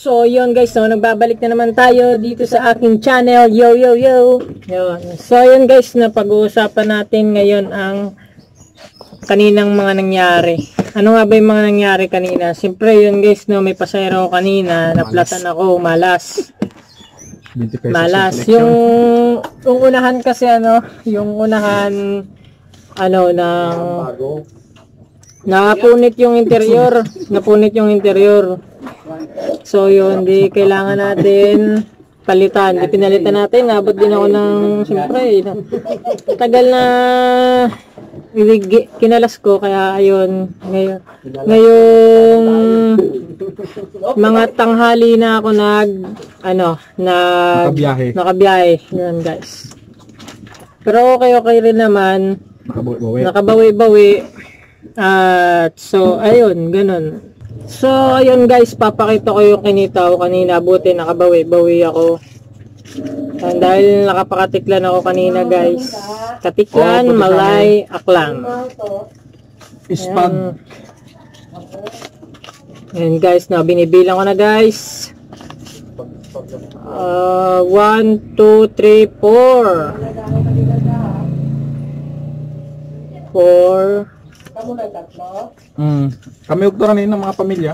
So, yun guys, no, nagbabalik na naman tayo dito sa aking channel. Yo, yo, yo. Yun. So, yun guys, na pag-uusapan natin ngayon ang kaninang mga nangyari. Ano nga ba yung mga nangyari kanina? Siyempre, yun guys, no, may pasayro ako kanina. Naplatan ako, malas. Malas. Yung unahan kasi, yung unahan, napunit yung interior. So yun, di kailangan natin palitan. Di pinalitan natin. Nabot din ako ng, siyempre, tagal na kinalas ko. Kaya ayun, ngayong mga tanghali na ako nakabiyahe. Yun guys. Pero okay rin naman. Nakabawi-bawi. So ayun, ganun. So ayun guys, papakita ko yung kinita ko kanina. Buti nakabawi-bawi ako. Dahil nakapakatiklan ako kanina guys. Katiklan, Malay, Aklang. Ispag. Ayan guys, binibilang ko na guys. 1, 2, 3, 4. 4. Kami ugto rin ng mga pamilya.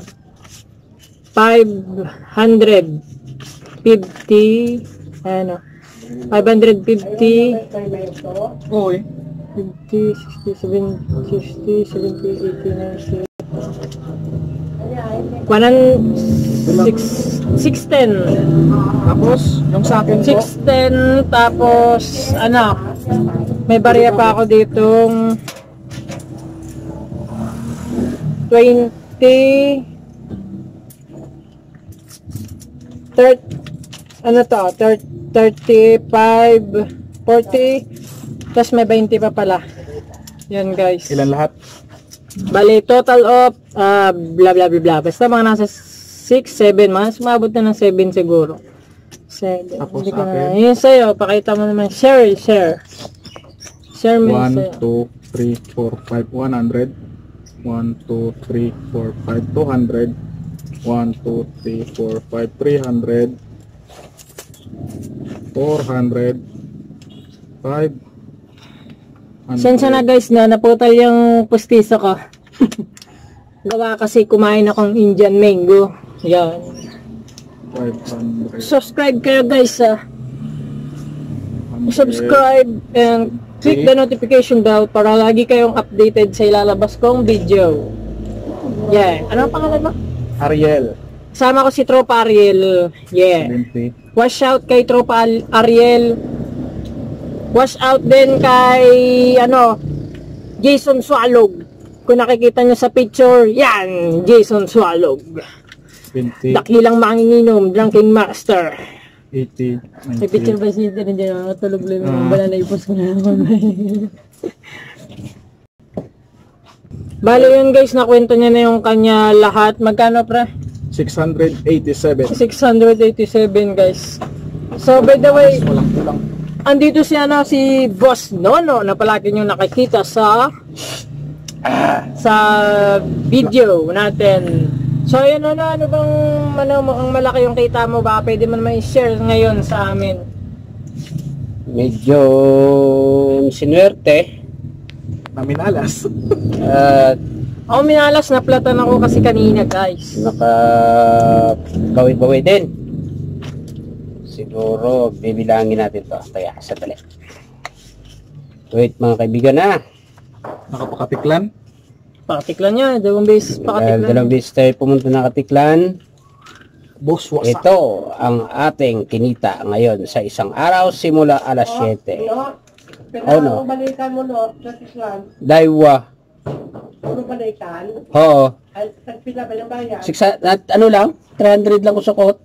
550. 550. Oy. 50, 60, 70, 80, 90. 610. Tapos, yung sa akin po. 610, tapos, may barya pa ako ditong 20, 30, 35, 40, tapos may 20 pa pala. Yan guys. Ilan lahat? Bali, total of, blah blah blah blah. Basta mga nasa 6, 7, mga sumabot na ng 7 siguro. 7. Tapos Hindi akin. Yun sa'yo, pakita mo naman. Share. Share mo 1, 2, 3, 4, 5, 100. 1, 2, 3, 4, 5, 200. 1, 2, 3, 4, 5, 300. 400. 5. Sensya na guys na naputal yung pustiso ko. Gawa kasi kumain akong Indian mango. Yan. 500. Subscribe kayo guys subscribe and click the notification bell para lagi kayong updated sa ilalabas kong video. Yeah. Ano ang pangalan mo? Ariel. Sama ko si Tropa Ariel. Yeah. 20. Wash out kay Tropa Ariel. Wash out din kay Jason Swalog. Kung nakikita nyo sa picture, yan, Jason Swalog. 20. Dakilang manginginom, drinking master. 80. May picture ba siya din dyan? Tulog lang yung bala na ipos ko na naman. Bali yun guys, nakwento niya na yung kanya lahat. Magkano pre? 687. 687 guys. So by the way, Walang kulang. andito si si Boss Nono na palagi nyo nakikita sa video natin. So ayun ano bang ang malaki yung kita mo ba? Pwede mo naman i-share ngayon sa amin. Medyo sinuwerte. Naminalas. Ako minalas, naplatan ako kasi kanina guys. Nakabawi-bawi din. Siguro bibilangin natin to. Kaya sandali. Wait mga kaibigan na. Nakapakatiklan. Pakatiklan niya, dalawang beses Dahil pakatiklan. dalawang beses tayo pumunta na katiklan. Boss, wasak. Ito ang ating kinita ngayon sa isang araw simula alas 7. No? Balikan mo no, sa Islam. Daiwa. Puro balikan. Oo. Ay, pila ba yung bayan? 300 lang ko sukot.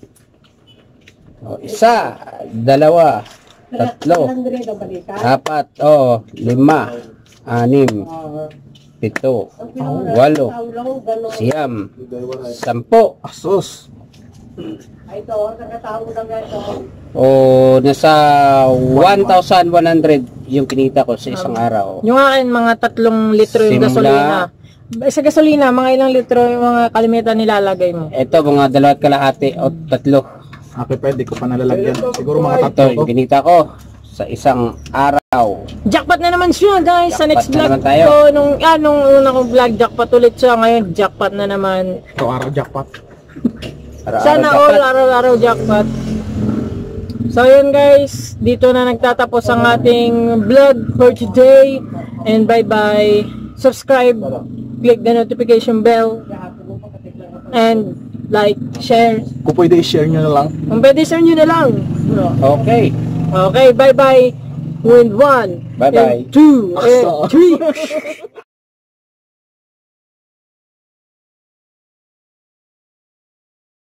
Isa, dalawa, tatlo, 300 ang balikan. 4, 5, 6, 7, 8, 9, 10, 10. Asos. Ay, ito, nakatao lang ito. O nasa 1,100 yung kinita ko sa isang araw. Yung akin, mga 3 litro yung Simula gasolina. Sa gasolina, mga ilang litro yung mga kalimitan nilalagay mo? Ito, mga 2.5 o 3. Okay, pwede ko pa nalalagyan. Siguro mga Ito, tatlo yung to. kinita ko sa isang araw. Jackpot na naman siya, guys. Sa next Jackpot na vlog naman tayo. ko, nung una kong vlog, jackpot ulit siya. Ngayon, jackpot na naman. Ito, araw jackpot. Araw-araw Sana dapat. all, araw-araw jackpot. So, yun guys. Dito na nagtatapos ang ating vlog for today. And bye-bye. Subscribe. Click the notification bell. And like, share. Kung pwede i-share nyo na lang. Kung pwede, share nyo na lang. Okay. Okay, bye-bye. With 1, Bye-bye. and 2, and 3.